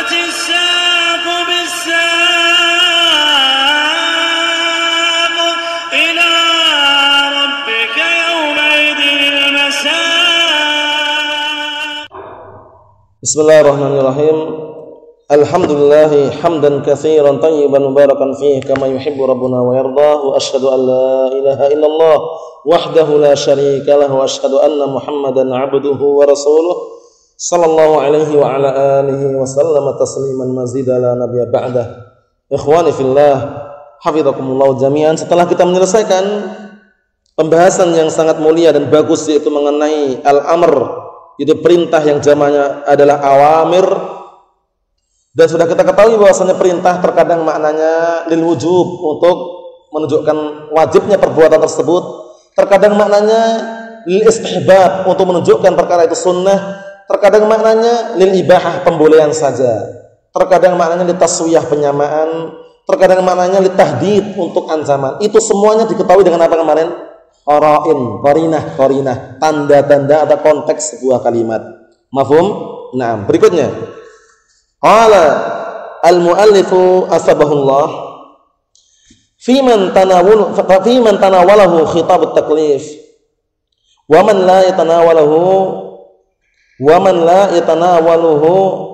الساق بالساق إلى ربك يومئذ المساق. بسم الله الرحمن الرحيم. Alhamdulillah hamdan katsiran tayyiban mubarakan fihi kama yuhibbu rabbuna wa yardah, wa asyhadu an la ilaha illallah wahdahu la syarika lahu, wa asyhadu anna Muhammadan 'abduhu wa rasuluh sallallahu alaihi wa ala alihi wa sallama tasliman mazida la nabiyya ba'dah. Ikhwani fillah, hafizakumullah jami'an. Setelah kita menyelesaikan pembahasan yang sangat mulia dan bagus, yaitu mengenai al-amr, itu perintah yang jamaknya adalah awamir. Dan sudah kita ketahui bahwasanya perintah terkadang maknanya lil wujub, untuk menunjukkan wajibnya perbuatan tersebut. Terkadang maknanya lil istihbab, untuk menunjukkan perkara itu sunnah. Terkadang maknanya lil ibahah, pembolehan saja. Terkadang maknanya lil taswiyah, penyamaan. Terkadang maknanya lil tahdid, untuk ancaman. Itu semuanya diketahui dengan apa kemarin? Qara'in, qarinah, tanda-tanda atau konteks sebuah kalimat. Mafhum? Nah, berikutnya. Qala al-muallifu asbahullah fi man tanawalahu khitab at-taklif wa man la yatanawaluhu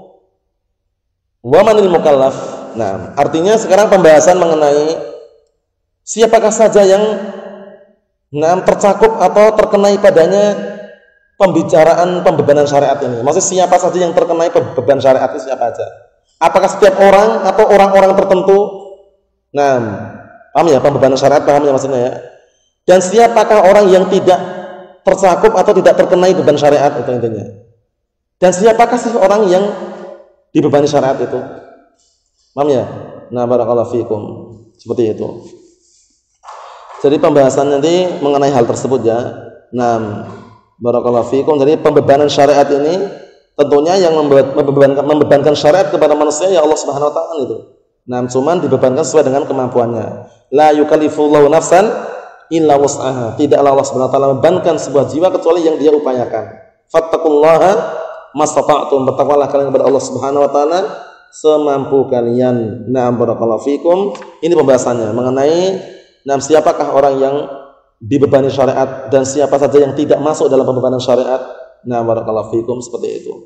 wa manil mukallaf. Nah, artinya sekarang pembahasan mengenai siapakah saja yang tercakup atau terkenai padanya pembicaraan pembebanan syariat ini. Maksudnya siapa saja yang terkena beban syariat itu, siapa aja? Apakah setiap orang atau orang-orang tertentu? Nah, paham ya pembebanan syariat, paham ya maksudnya ya? Dan siapakah orang yang tidak tercakup atau tidak terkenai beban syariat, itu intinya. Dan siapakah sih orang yang dibebani syariat itu? Paham ya? Nah, barakallahu fikum. Seperti itu. Jadi pembahasan nanti mengenai hal tersebut ya. Nah, barakallahu fikum. Jadi pembebanan syariat ini tentunya yang membebankan syariat kepada manusia ya Allah Subhanahu wa taala itu. Nah, cuman dibebankan sesuai dengan kemampuannya. La yukallifullahu nafsan illa wus'aha. Tidaklah Allah Subhanahu wa taala membebankan sebuah jiwa kecuali yang dia upayakan. Fattaqullaha mastata'tum. Bertakwalah kalian kepada Allah Subhanahu wa taala semampu kalian. Nah, barakallahu fikum. Ini pembahasannya mengenai siapakah orang yang dibebani syariat dan siapa saja yang tidak masuk dalam pembebanan syariat. Nah, barakallahu fikum, seperti itu.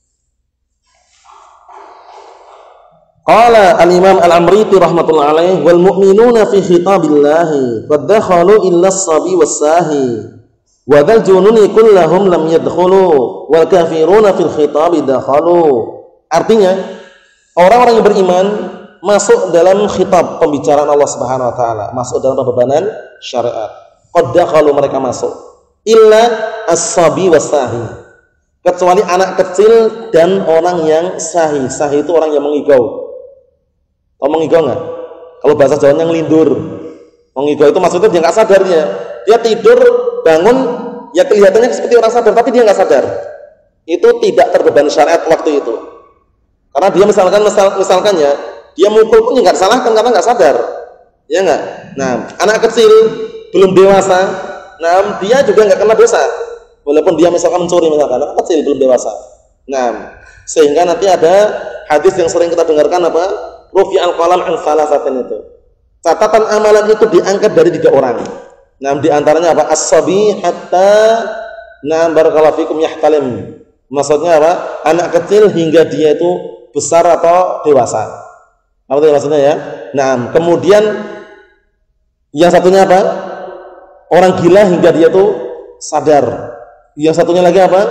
Qala al-Imam Al-Amriti rahmatullahi alaih, wal mu'minuna fi khitabillahi qad dakhalu illa as-sabi was-sahi wa dzal jununi kullahum lam yadkhulu wal kafiruna fil khitabi dakhalu. Artinya, orang-orang yang beriman masuk dalam khitab pembicaraan Allah Subhanahu wa taala, masuk dalam pembebanan syariat. Qad dakhalu, mereka masuk. Illa as-sabi was-sahi, kecuali anak kecil dan orang yang sahi. Sahi itu orang yang mengigau. Tahu mengigau enggak? Kalau bahasa Jawanya ngelindur. Mengigau itu maksudnya dia enggak sadar dia. Dia tidur, bangun, ya kelihatannya seperti orang sadar tapi dia enggak sadar. Itu tidak terbebani syariat waktu itu. Karena dia misalkan ya, dia mukul pun enggak salahkan karena enggak sadar. Ya enggak? Nah, anak kecil belum dewasa, nah dia juga nggak kena dosa, walaupun dia misalkan mencuri, misalkan anak kecil belum dewasa. Nah, sehingga nanti ada hadis yang sering kita dengarkan apa? Rufi'al qalam an salasatin, itu catatan amalan itu diangkat dari 3 orang. Nah, diantaranya apa? As-sabi hatta barakallahu fikum yahtalim. Maksudnya apa? Anak kecil hingga dia itu besar atau dewasa. Apa itu maksudnya ya? Nah, kemudian yang satunya apa? Orang gila hingga dia tuh sadar. Yang satunya lagi apa?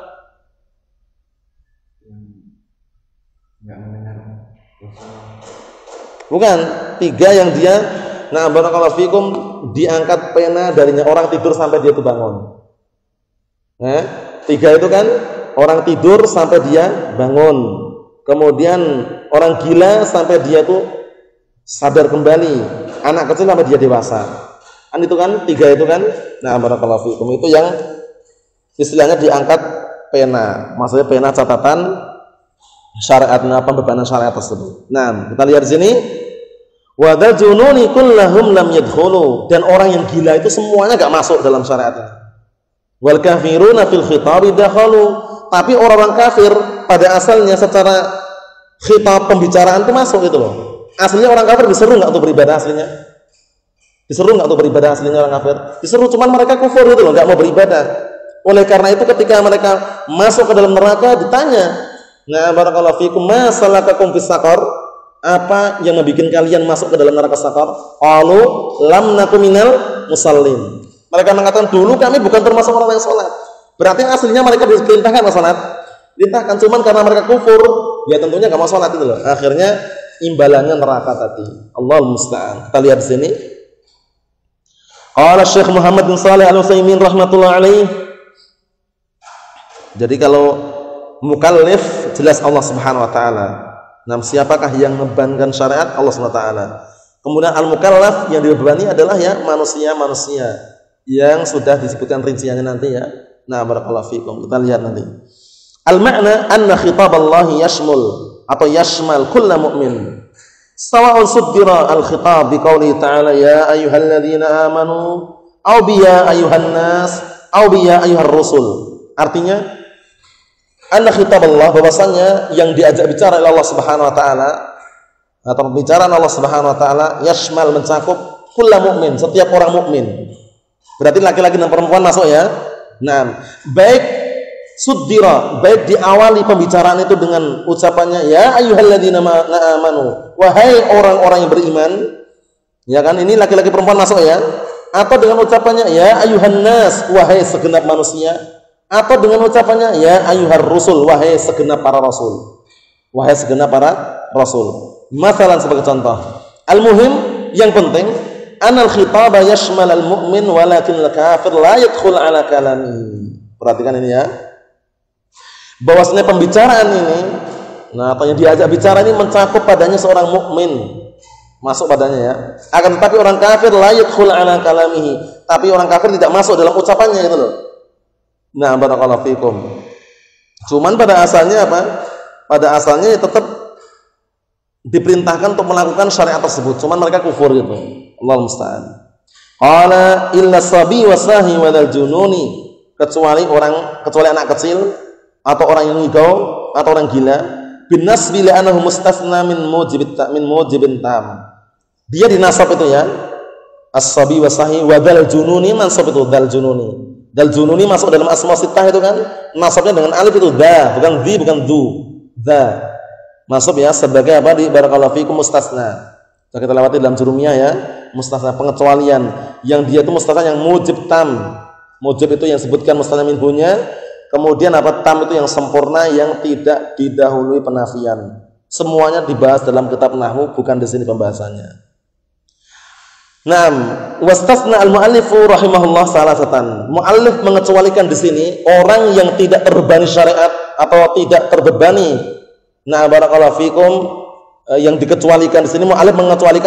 Bukan, 3 yang dia barakallahu fikum diangkat pena darinya, orang tidur sampai dia tuh bangun. 3 itu kan orang tidur sampai dia bangun. Kemudian orang gila sampai dia tuh sadar kembali. Anak kecil sampai dia dewasa. Kan itu kan 3 itu kan. Nah, barakallahu fikum, itu yang istilahnya diangkat pena. Maksudnya pena catatan syariat, pembebanan syariat tersebut. Nah, kita lihat di sini. Wa dzal jununi kullahum lam yadkhulu, dan orang yang gila itu semuanya enggak masuk dalam syariat ini. Wal kafiruna fil khitabi dakhalu, tapi orang-orang kafir pada asalnya secara khitab pembicaraan itu masuk gitu loh. Aslinya orang kafir diseru nggak untuk beribadah aslinya? Diseru nggak untuk beribadah aslinya orang kafir? Diseru, cuman mereka kufur gitu loh, nggak mau beribadah. Oleh karena itu ketika mereka masuk ke dalam neraka ditanya, nah barakallahu fikum, ma salakakum fis saqar? Apa yang membuat kalian masuk ke dalam neraka saqar? Qalu lam nakum minal musallin. Mereka mengatakan, dulu kami bukan termasuk orang yang salat. Berarti aslinya mereka diperintahkan salat. Diperintahkan, cuman karena mereka kufur, ya tentunya enggak mau salat itu loh. Akhirnya imbalannya neraka tadi. Allahul musta'an. Kita lihat di sini. Qala Syekh Muhammad bin Shalih Al-Utsaimin rahimatullah alaih. Jadi kalau mukallaf jelas Allah Subhanahu wa taala. Nah, siapakah yang membebankan syariat? Allah Subhanahu wa taala. Kemudian al-mukallaf yang dibebani adalah ya manusia-manusia yang sudah disebutkan rinciannya nanti ya. Nah, barakallahu fikum. Kita lihat nanti. Al-ma'na anna khitaballahi yashmul atau yashmal kulla mu'min. Sawa'un suddira al-khitab biqauli ta'ala ya ayyuhalladzina amanu aw bi ya ayyuhan nas aw bi ya ayyuhar rusul. Artinya anna khitaballah, bahwasanya yang diajak bicara oleh Allah Subhanahu wa taala atau pembicaraan Allah Subhanahu wa taala yashmal, mencakup kulla mu'min, setiap orang mukmin. Berarti laki-laki dan perempuan masuk ya. Nah, baik suddira, baik diawali pembicaraan itu dengan ucapannya ya ayyuhalladzina amanu, wahai orang-orang yang beriman, ya kan, ini laki-laki perempuan masuk ya, atau dengan ucapannya ya ayyuhan nas, wahai segenap manusia, atau dengan ucapannya ya ayyuhar rusul, wahai segenap para rasul, wahai segenap para rasul. Masalan sebagai contoh, al-muhim, yang penting anal khitaba yashmal al-mu'min walakin al-kafir la yadkhul ala kalamihi. Perhatikan ini ya, bahwasanya pembicaraan ini, nah atau yang diajak bicara ini mencakup padanya seorang mukmin, masuk padanya ya. Akan tetapi orang kafir la yadkhul ala kalamihi, tapi orang kafir tidak masuk dalam ucapannya gitu loh. Nah, barakallahu fikum. Cuman pada asalnya apa? Pada asalnya tetap diperintahkan untuk melakukan syariat tersebut. Cuman mereka kufur gitu. Allahul musta'an. Qala illa sabi wasahi wadal jununi, kecuali anak kecil atau orang yang ngigau atau orang gila, binas bila anahu mustasna min mujibin tam. Dia dinasab itu ya, as-sabi wasahi wadal jununi, mansab itu dal jununi. Dal jununi masuk dalam asma sittah itu kan, nasabnya dengan alif itu da, bukan di, bukan du, da. Masuk ya sebagai apa di barakallahu fikum mustasna. Sudah kita lewati dalam jurumiyah ya, mustasna pengecualian, yang dia itu mustasna yang mujib tam. Mujib itu yang sebutkan mustasna minhunya, kemudian apa, tam itu yang sempurna yang tidak didahului penafian. Semuanya dibahas dalam kitab nahwu, bukan di sini pembahasannya. Naam, wastasna al-mu'allifu rahimahullah salasatan. Mu'allif mengecualikan di sini orang yang tidak terbebani syariat atau tidak terbebani. Nah, barakallahu fikum, yang dikecualikan di sini mu'allif mengecualikan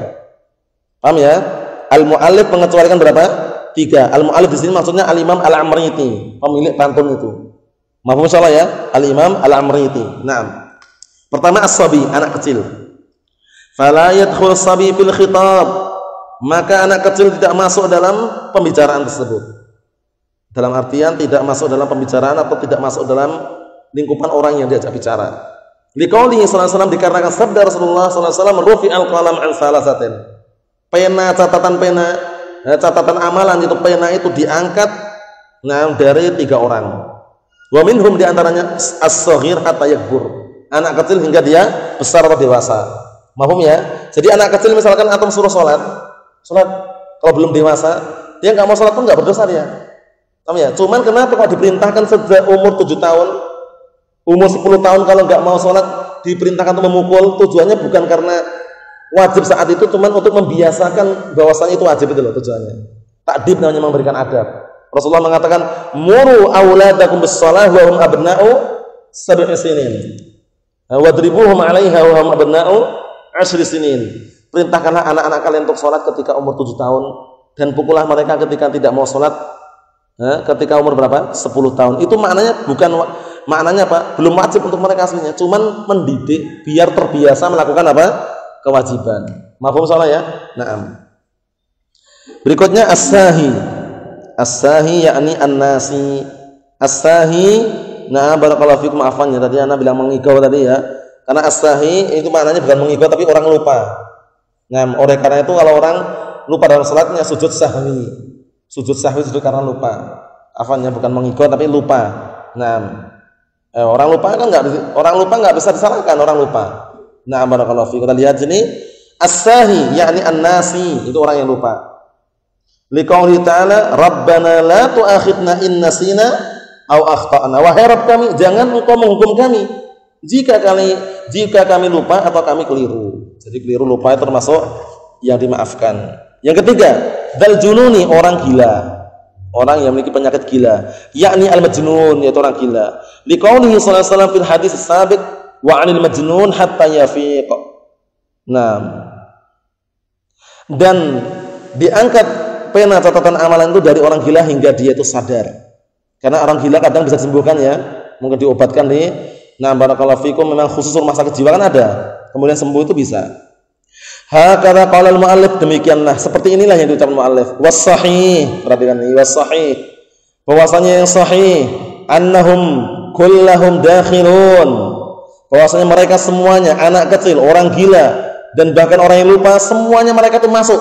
3. Paham ya? Al-mu'allif mengecualikan berapa? 3. Al-mu'allif di sini maksudnya al-Imam Al-Amriti, pemilik pantun itu. Mafhum insyaallah ya? Al-Imam Al-Amriti. Naam. Pertama as-sabi, anak kecil. Fala yadkhul sabi fil khitab. Maka anak kecil tidak masuk dalam pembicaraan tersebut. Dalam artian tidak masuk dalam pembicaraan atau tidak masuk dalam lingkupan orang yang diajak bicara. Liqaulihi sallallahu alaihi wasallam, dikarenakan sabda Rasulullah sallallahu alaihi wasallam, rufi'al qalam an salasatin. Catatan amalan itu, pena itu diangkat dari 3 orang. Wa minhum, diantaranya as-saghir hatta yakbur, anak kecil hingga dia besar atau dewasa. Mahum ya? Jadi anak kecil misalkan antum suruh sholat, kalau belum dewasa, dia nggak mau sholat pun nggak berdosa dia. Paham ya? Cuman kenapa kalau diperintahkan sejak umur 7 tahun, umur 10 tahun kalau nggak mau sholat diperintahkan untuk memukul? Tujuannya bukan karena wajib saat itu, cuman untuk membiasakan bahwasanya itu wajib itu loh tujuannya. Takdib namanya, memberikan adab. Rasulullah mengatakan, muru auladakum bis-shalah wa hum abna'u 7 sinin. Wadribuhum 'alaiha wa hum abna'u 10 sinin. Perintahkanlah anak-anak kalian untuk sholat ketika umur 7 tahun dan pukullah mereka ketika tidak mau sholat ketika umur berapa? 10 tahun. Itu maknanya maknanya apa? Belum wajib untuk mereka aslinya, cuman mendidik biar terbiasa melakukan apa? Kewajiban. Mafhum salah ya? Naam. Berikutnya as-sahi. As-sahi yakni an-nasi. As-sahi, nah barakallahu fikum, afan ya, tadi ana bilang mengigau tadi ya. Karena as-sahi itu maknanya bukan mengingat tapi orang lupa. Nah, oleh karena itu kalau orang lupa dalam salatnya sujud sahwi. Sujud sahwi sujud karena lupa. Afanya bukan mengingat tapi lupa. Nah, orang lupa kan enggak bisa disalahkan orang lupa. Nah, barakallahu fiik. Kita lihat sini as-sahi yakni an-nasi, itu orang yang lupa. Liqauli ta'ala rabbana la tu'akhidna in nasina aw akhtana. Wahai Rabb kami, jangan engkau menghukum kami jika kami lupa atau kami keliru. Jadi keliru lupa itu termasuk yang dimaafkan. Yang ketiga, dal jununi, orang gila. Orang yang memiliki penyakit gila, yakni al-majnun, yaitu orang gila. Liqaulihi sallallahu alaihi wasallam fil hadis as-sabiq wa 'anil majnun hatta yafiq. Nah, dan diangkat pena catatan amalan itu dari orang gila hingga dia itu sadar. Karena orang gila kadang bisa disembuhkan ya, mungkin diobatkan nih. Nah, barakallahu fikum, memang khusus rumah sakit jiwa kan ada. Kemudian sembuh itu bisa. Hakadha qala al-mu'allif, demikianlah seperti inilah yang diucapkan mu'allif. Was sahih, perhatikan ini, was sahih. Bahwasanya yang sahih annahum kullahum dakhilun. Bahwasanya mereka semuanya, anak kecil, orang gila dan bahkan orang yang lupa, semuanya mereka itu masuk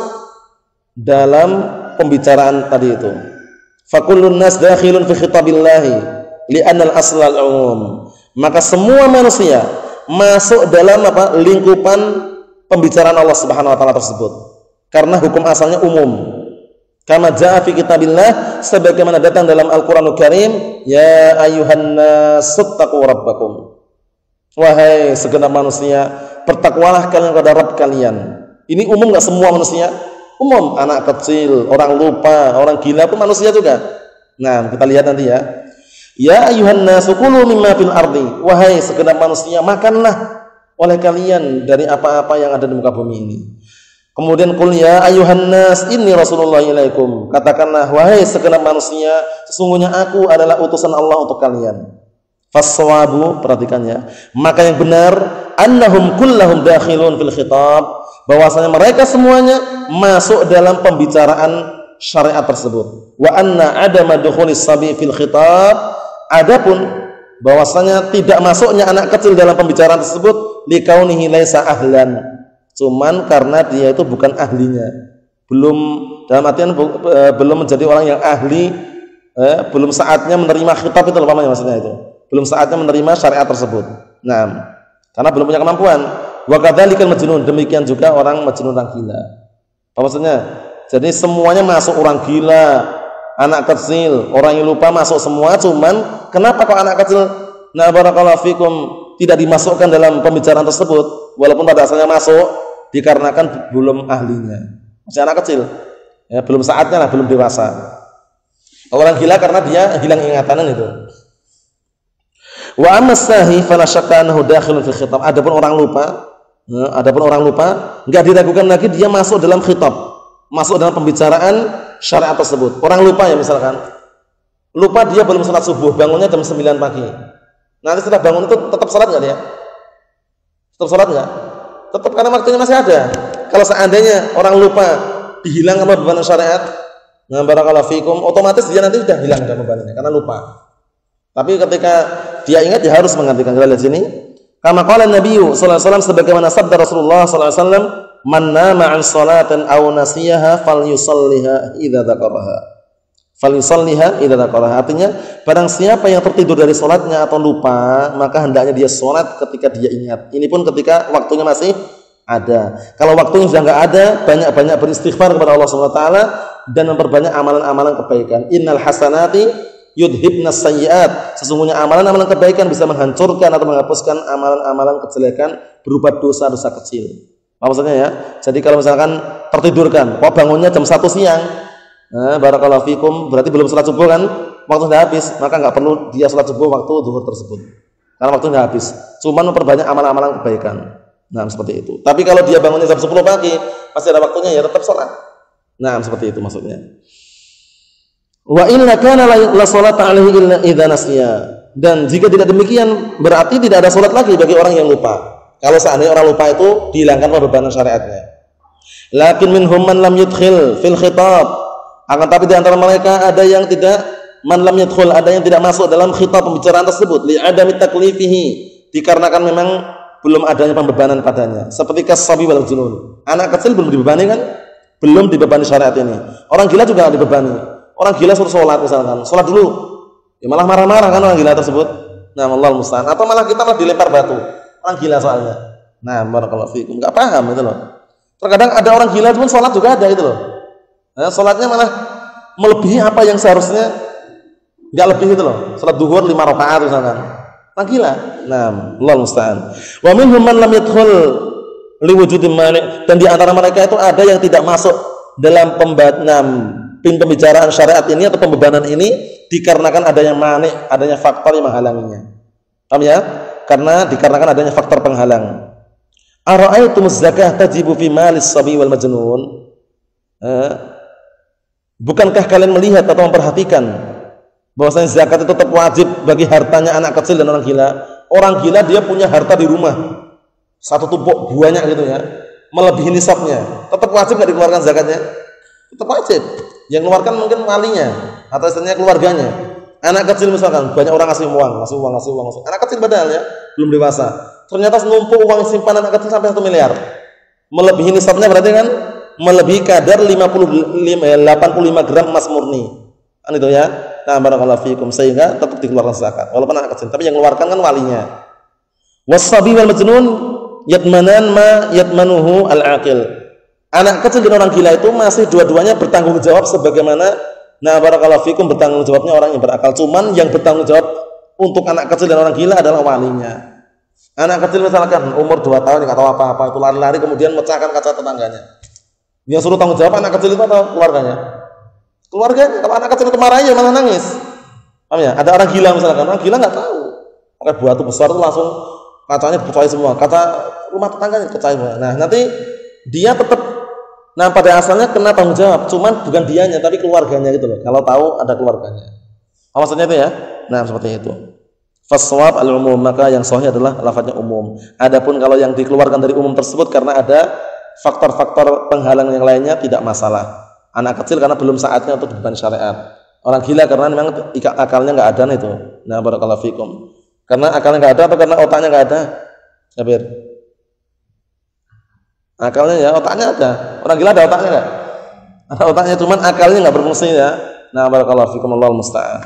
dalam pembicaraan tadi itu. Fakullun nas dakhilun fi khitabillahi li'anna al-asla al-umum. Maka semua manusia masuk dalam lingkupan pembicaraan Allah Subhanahu wa taala tersebut. Karena hukum asalnya umum. Kama jaa fi kitabillah, sebagaimana datang dalam Al-Qur'anul Karim, ya ayyuhan nas ittaqu rabbakum. Wahai segenap manusia, bertakwalah kalian kepada Rabb kalian. Ini umum enggak semua manusia? Umum, anak kecil, orang lupa, orang gila pun manusia juga. Nah, kita lihat nanti ya. Ya ayyuhan nasu kulu mimma fil ardi. Wahai segenap manusia, makanlah oleh kalian dari apa-apa yang ada di muka bumi ini. Kemudian qul ya ayyuhan nas inni rasulullah ilaikum. Katakanlah wahai segenap manusia, sesungguhnya aku adalah utusan Allah untuk kalian. Faswabu, perhatikan ya. Maka yang benar annahum kullahum dakhilun fil khitab, bahwasanya mereka semuanya masuk dalam pembicaraan syariat tersebut. Wa anna adama dukhulis sabi fil khitab, adapun bahwasanya tidak masuknya anak kecil dalam pembicaraan tersebut likaunihi laisa ahlan, cuman karena dia itu bukan ahlinya, belum, dalam artian belum menjadi orang yang ahli, belum saatnya menerima khitab itu umpamanya, maksudnya itu belum saatnya menerima syariat tersebut. Nah, karena belum punya kemampuan. Wa kadzalikal majnun, demikian juga orang majnun, orang gila. Apa maksudnya? Jadi semuanya masuk, orang gila, anak kecil, orang yang lupa masuk semua. Cuman kenapa kok anak kecil, nah barakallahu fikum, tidak dimasukkan dalam pembicaraan tersebut walaupun pada asalnya masuk? Dikarenakan belum ahlinya. Masih anak kecil, ya, belum saatnya lah, belum dewasa. Orang gila karena dia hilang ingatan itu. Wa amma sahi fala syakka annahu dakhilun fil khitab. Adapun orang lupa, enggak diragukan lagi dia masuk dalam khitab, masuk dalam pembicaraan syariat tersebut. Orang lupa ya, misalkan lupa dia belum salat subuh, bangunnya jam 9 pagi. Nanti setelah bangun itu tetap salat enggak dia? Tetap salat enggak? Tetap, karena waktunya masih ada. Kalau seandainya orang lupa, dihilangkan beban syariat, nah barakallahu fikum, otomatis dia nanti sudah hilang bebannya karena lupa. Tapi ketika dia ingat, dia harus menggantikan. Kita lihat sini. Kama qala Nabi sallallahu alaihi wasallam, sebagaimana sabda Rasulullah sallallahu alaihi wasallam, man nama an salatin aw nasiyaha falyusalliha idza dzakaraha. Falyusalliha idza dzakaraha. Artinya, barang siapa yang tertidur dari salatnya atau lupa, maka hendaknya dia salat ketika dia ingat. Ini pun ketika waktunya masih ada. Kalau waktunya sudah enggak ada, banyak-banyak beristighfar kepada Allah Subhanahu wa taala dan memperbanyak amalan-amalan kebaikan. Innal hasanati yudhibnas sayyi'at, sesungguhnya amalan-amalan kebaikan bisa menghancurkan atau menghapuskan amalan-amalan kejelekan berupa dosa-dosa kecil. Apa maksudnya ya? Jadi kalau misalkan tertidurkan, kok bangunnya jam 1 siang, nah, barakallahu fikum, berarti belum salat subuh kan? Waktu sudah habis, maka enggak perlu dia salat subuh waktu zuhur tersebut. Karena waktu sudah habis. Cuman memperbanyak amalan-amalan kebaikan. Nah, seperti itu. Tapi kalau dia bangunnya jam 10 pagi, masih ada waktunya, ya tetap salat. Nah, seperti itu maksudnya. Wa inna kana la salata alaihi illa idza nasiya. Dan jika tidak demikian, berarti tidak ada salat lagi bagi orang yang lupa. Kalau seandainya orang lupa itu dihilangkan pembebanan syariatnya. Lakin minhum man lam yudkhil fil khitab. Akan tapi di antara mereka ada yang tidak, man lam yudkhil, ada yang tidak masuk dalam khitab pembicaraan tersebut, li adami taklifihi, dikarenakan memang belum adanya pembebanan padanya. Seperti kasabi wal junun. Anak kecil belum dibebani kan? Belum dibebani syariat ini. Orang gila juga tidak dibebani. Orang gila suruh sholat misalkan, sholat dulu. Ya malah marah-marah kan orang gila tersebut. Nah, Allah musta'an. Atau malah kita malah dilempar batu. Orang gila soalnya. Nah, barakallahu fikum. Enggak paham itu loh. Terkadang ada orang gila pun sholat juga ada itu loh. Nah, sholatnya malah melebihi apa yang seharusnya enggak lebih itu loh. Sholat duhur 5 rakaat misalkan. Orang gila. Nah, Allah musta'an. Wa minhum man lam yadkhul liwujudil mani', dan di antara mereka itu ada yang tidak masuk dalam pembicaraan syariat ini atau pembebanan ini dikarenakan adanya mani', adanya faktor yang menghalanginya. Paham ya? Karena dikarenakan adanya faktor penghalang. Ara'aitumuz zakah tajibu fi malis sabi wal majnun? Bukankah kalian melihat atau memperhatikan bahwasanya zakat itu tetap wajib bagi hartanya anak kecil dan orang gila? Orang gila dia punya harta di rumah. Satu tumpuk banyak gitu ya, melebihi nisabnya, tetap wajib nggak dikeluarkan zakatnya? Tetap wajib. Yang keluarkan mungkin walinya atau istilahnya keluarganya. Anak kecil misalkan banyak orang ngasih uang. Anak kecil padahal ya belum dewasa. Ternyata numpuk uang simpanan anak kecil sampai 1 miliar. Melebihi nisabnya berarti kan melebihi kadar 85 gram emas murni. Kan itu ya. Nah, barakallahu fikum, sehingga tetap dikeluarkan zakat walaupun anak kecil, tapi yang keluarkan kan walinya. Wasabi wal majnun yatmanan ma yatmanuhu al-aqil. Anak kecil dan orang gila itu masih dua-duanya bertanggung jawab sebagaimana barakallahu fikum bertanggung jawabnya orang yang berakal. Cuman yang bertanggung jawab untuk anak kecil dan orang gila adalah walinya. Anak kecil misalkan umur 2 tahun enggak tahu apa-apa, itu lari-lari kemudian mecahkan kaca tetangganya. Yang suruh tanggung jawab anak kecil itu atau keluarganya? Keluarganya. Kalau anak kecil itu marahnya malah nangis. Paham ya? Ada orang gila misalkan, orang gila enggak tahu. Pakai batu besar itu langsung kacanya dipecahin semua, kaca rumah tetangganya dipecahin semua. Nah, nanti dia tetap pada asalnya kena tanggung jawab, cuman bukan dianya tapi keluarganya gitu loh. Kalau tahu ada keluarganya. Maksudnya itu ya. Nah, seperti itu. Faswab al-umum, maka yang sahih adalah lafadznya umum. Adapun kalau yang dikeluarkan dari umum tersebut karena ada faktor-faktor penghalang yang lainnya tidak masalah. Anak kecil karena belum saatnya untuk beban syariat. Orang gila karena memang akalnya enggak ada itu. Nah, barakallahu fikum. Karena akalnya nggak ada atau karena otaknya nggak ada? Sabir. Akalnya ya, otaknya ada. Orang gila ada otaknya nggak? Ada otaknya, cuman akalnya nggak berfungsi ya. Nah, barakallahu fikum, Allahul musta'an.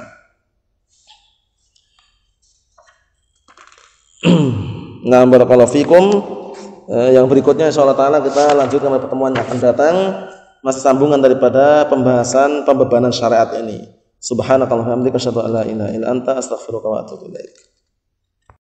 Nah, barakallahu fikum. Yang berikutnya insyaallah taala kita lanjutkan pada pertemuan yang akan datang, masih sambungan daripada pembahasan pembebanan syariat ini. Subhanakallahumma wa bihamdika asyhadu an la ilaha illa anta astaghfiruka wa atubu ilaik.